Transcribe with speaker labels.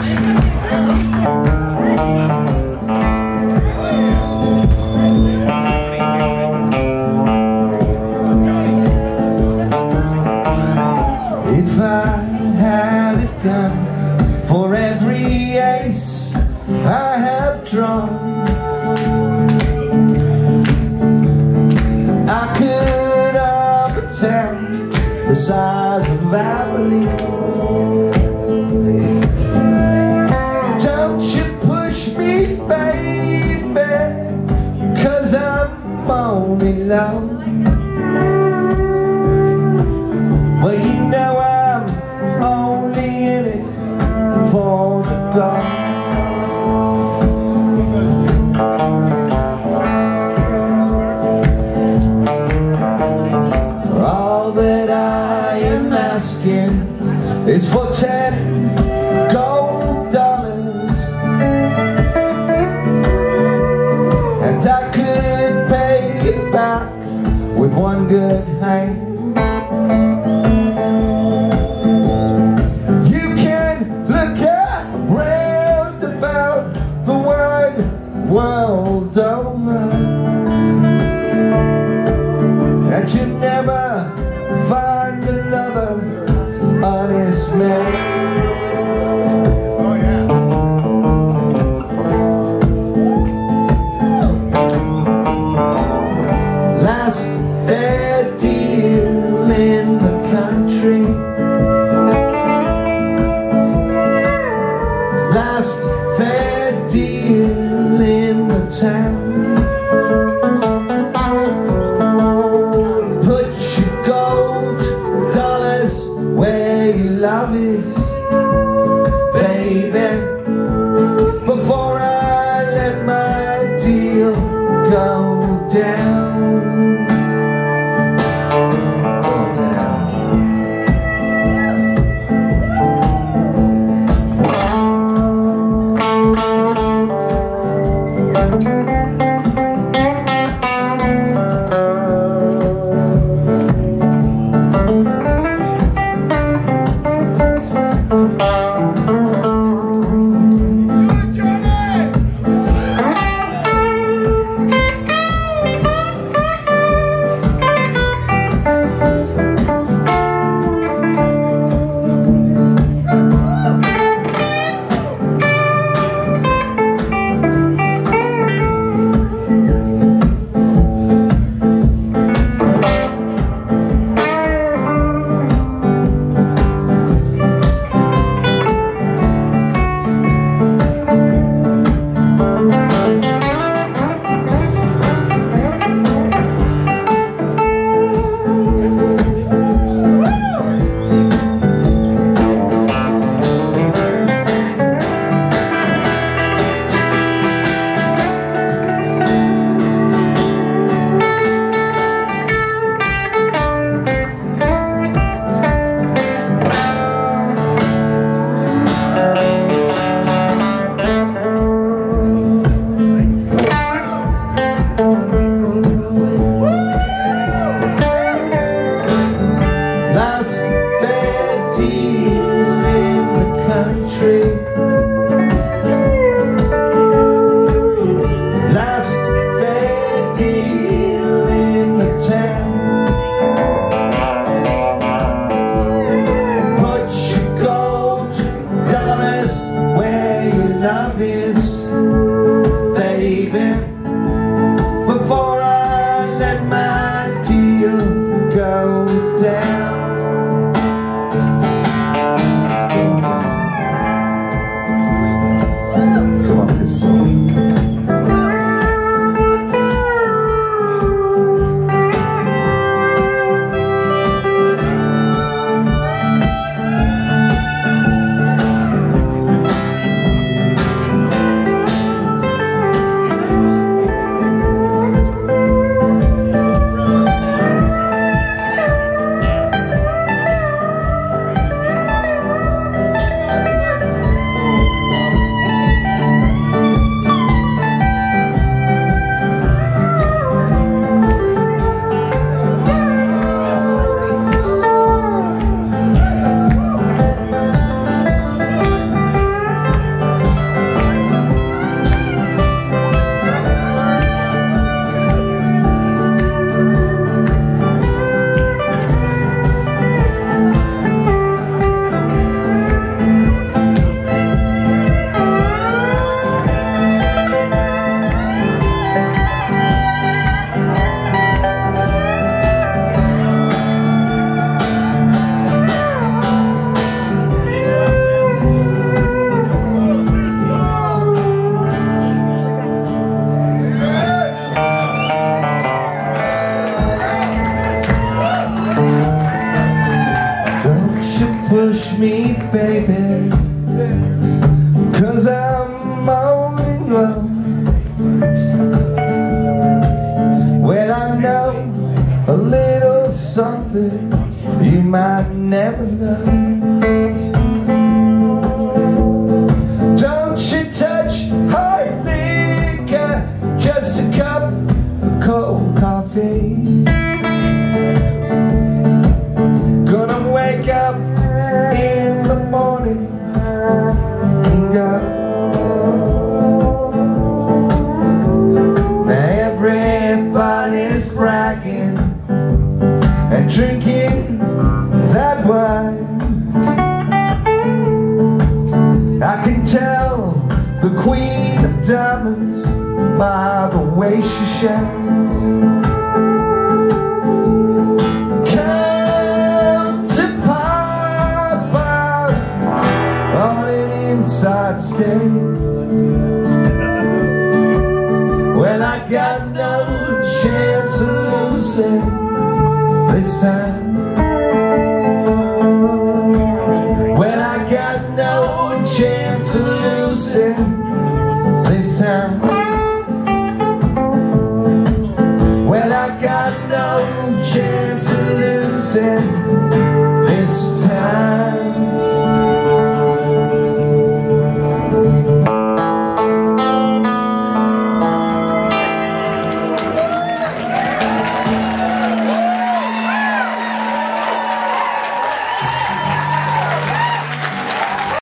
Speaker 1: If I had a gun for every ace I have drawn, I could have a town the size of Abilene. Don't you push me, baby, 'cause I'm only alone. Well, you know I'm only in it for the gold. All that I am asking is for 10 gold dollars, and I could pay it back with one good hand. You can look around about the wide world over, and you never find another honest man. Oh yeah. Last fair deal in the country, last fair deal in the town. Put your gold dollars where your love is, baby, before I let my deal go down. Go down. got. Now everybody's bragging and drinking that wine. I can tell the queen of diamonds by the way she shines. Come to pop out on an inside stage. Well, I got no chance of losing this time. Well, I got no chance of losing this time. Well, I got no chance of losing